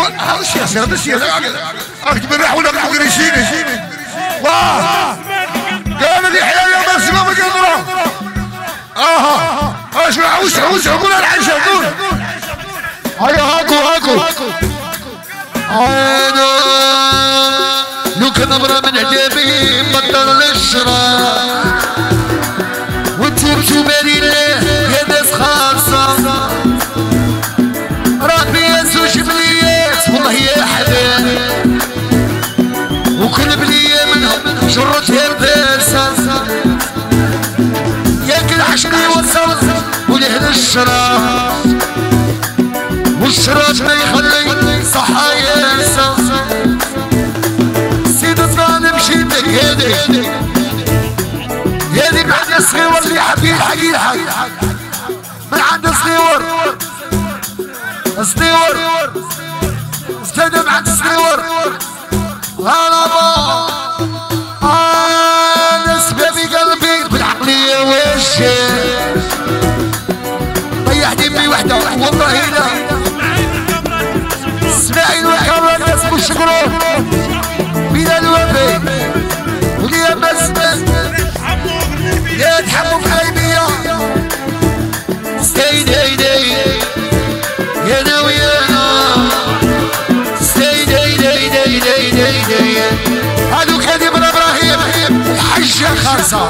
هذا الشيء اكتب الريح ولا غير يشيني واه قال لي حياه يا بس ما بقدره اسمع وسع قول العيشه قول هاكو انا لو كان نبره من عجابي بطل الشراب وانتو بالله يا ناس خالصه ربي يسوع شبليات والله يا حباب وكل بليه منهم شرتها الباسه ياكل عشري وصل ولهنا الشراب والشراب ما يخلي صحة ياسا سيد الظالم شيدك هادي بعد الصغيور اللي حبيب حقيقة من عند الصغيور استنى بعد الصغيور هلا با انا سبابي قلبي بالعقلية والشيء طيح دمي وحدة والله لا اسماعيل وكرر الناس بالشكرون بلا الوفي وليا مسمى يا تحموا بحيمية ستيد يا ناويانا ستيد هادو كان ابن ابراهيم الحجة خالصة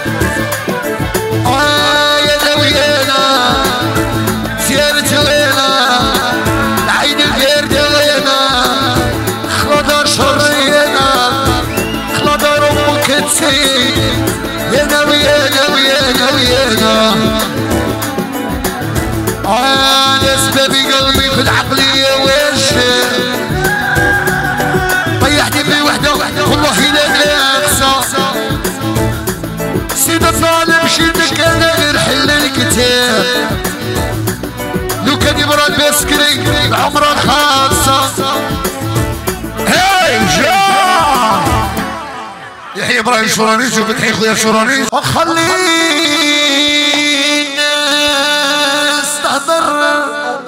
يا ناويانا زيارة وينا العين الباردة وينا خلطة شرينا خلطة رمك تسيب يا ناويانا انا سبابي قلبي في العقلية والشيء طيحني بوحدة والله لا ناقصة سيد الظالم شيدك انا غير حل الكتاب لو كان يبرى البسكري العمرة خاصة هاي جا يحيى ابراهيم شورانيس وفتحي خويا شورانيس خلي الناس تهضر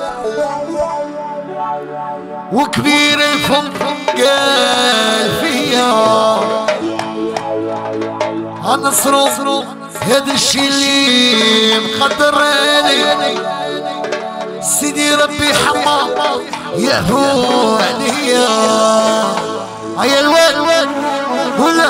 وكبير الفم قال فيا هنصرو هذا الشي اللي مقدرني سيدي ربي حما يهو عليا هيا الواد ولا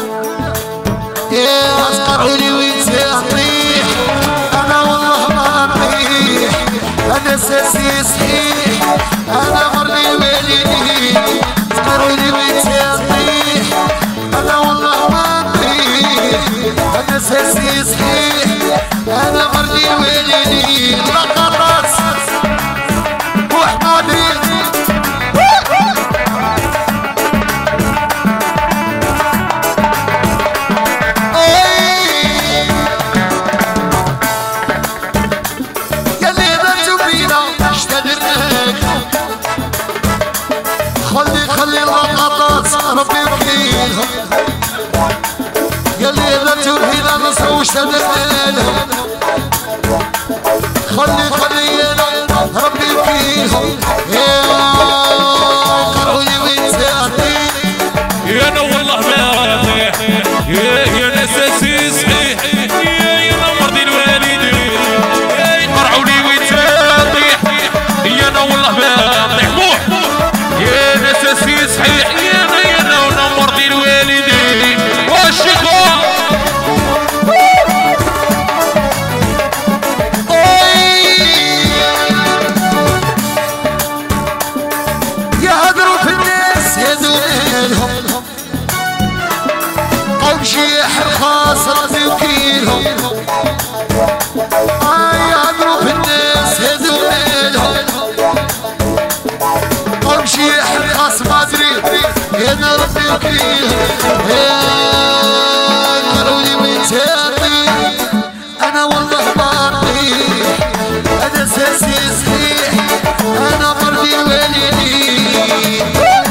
يا اصقرعوني وين ساطيح انا والله ما نطيح انا ساسي صحيح انا مرني والدي اصقرعوني وين ساطيح انا والله ما نطيح انا ساسي صحيح انا مرني والدي لقطات وحمادي خلي اللقطات ربي يبقيلهم يا ليلة ترهينا نصر واشتدلهم خلي ربي يبقيلهم يا قرعوني وين ساعتين يا انا والله ما اطيح يا ناس اساسي صحيح يا نورتي الوالدين يا قرعوني وين ساطيح يا انا والله ما اطيح موح يا ناس اساسي صحيح يا انا ونورتي الوالدين والشيخ يهدروا في الناس يدويلهم قوم شيح الخاص ربي وكيلهم يهدروا في الناس يدويلهم قوم شيح الخاص ما ادري يا ربي وكيلهم قروني وين ساطيح انا والله ما اطيح انا ساسي صحيح انا مرضي والدي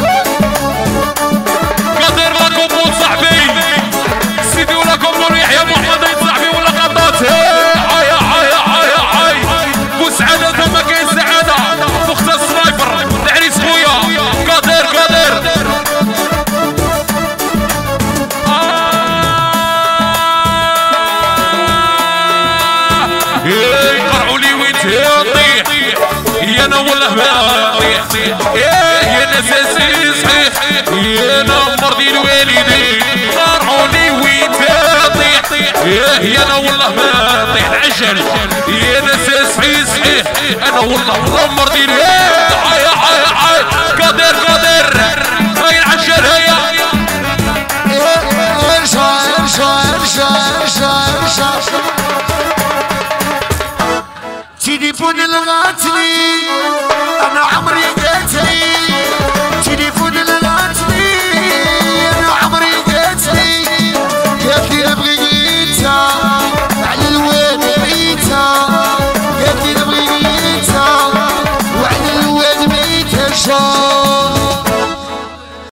قدر لكم موت صاحبي سيدي ولكم نور يحيى محمد صاحبي ولا قطات هاي بوسعادة ما كاين سعادة فوق السنايبر العريس خويا باطيح يا نساسي صحيح يا نمر دي الوالدين فرحوني وين تطيح يا انا والله باطيح العجل يا نساسي صحيح انا والله نمر دي قادر هاي العجل هيا تليفون الغاتلي انا عمري قاتلي تليفون الغاتلي انا عمري قاتلي قالتلي نبغي قيتها على الواد بعيتها قالتلي نبغي قيتها وعلى الواد بعيتها